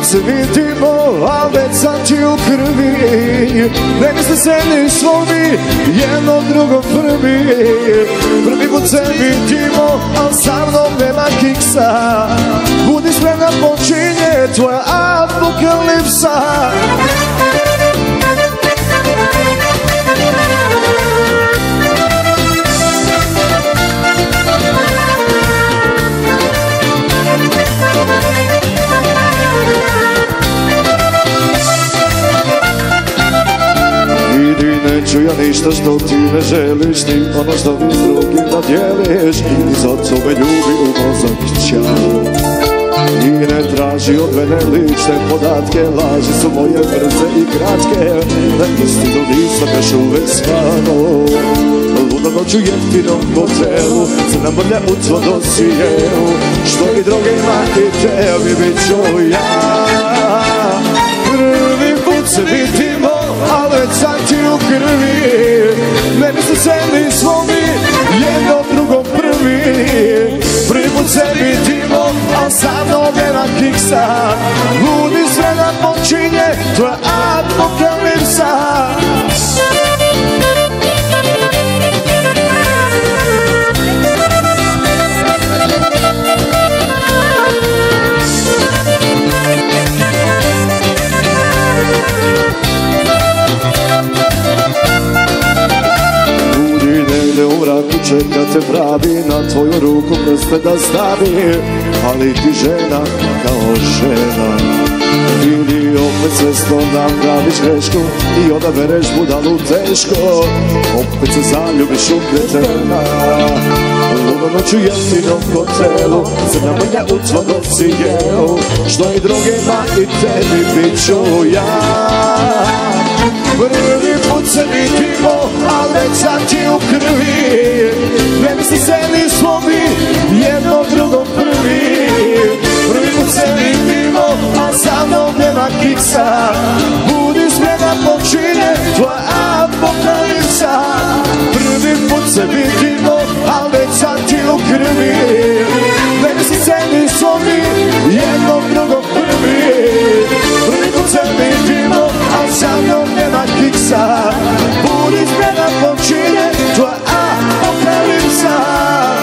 put se vidimo, a već sam ti u krvi. Ne misli se ni slomi, jedno drugo prvi. Prvi put se vidimo, a sa mnom nema kiksa. Budi spremna, počinje tvoja apokalipsa. Neću ja ništa što ti ne želiš, ni ono što vi s drugima dijeliš. I zato me ljubi u mozak ćao. I ne traži od mene lične podatke, laži su moje brze i kratke. Na istinu nisam još uvek stvarno. Luda noću jeftinom hotelu, crna mrlja u tvo dosijeu. Što i drugima i tebi bit ću ja. Prvi put se vidimo, a već sam ti u krvi. Ne misli se ni slomi, jedno drugo prvi. Prvi put se vidimo, a sa mnom nema kiksa. Budi sve da počinje tvoja apokalipsa. U mraku čeka te pravi, na tvoju ruku prste da stavi. Ali ti žena kao žena, vidi opet sve sto da praviš grešku i odabereš budalu teško. Opet se zaljubiš u kretena, ludo noću jeftinom hotelu, crna mrlja u tvo dosijeu. Što i drugima i tebi bit ću ja. Prvi put se vidimo, a već sam ti u krvi. Ne misli se